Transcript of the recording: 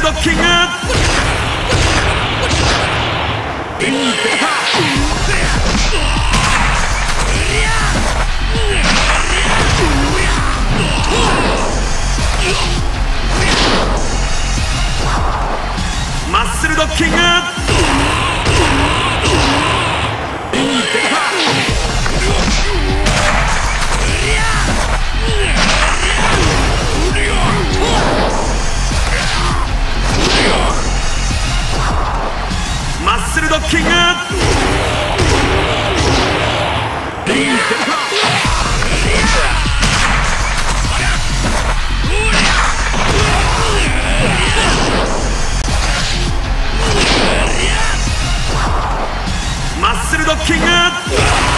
ドッキング。マッスルドッキング。マッスルドッキング。マッスルドッキング。